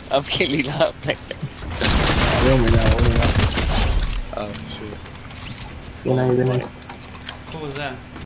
I'm killing up. Like, Ayun, may nauna na. oh shit. Yun na, yun na. Who was that?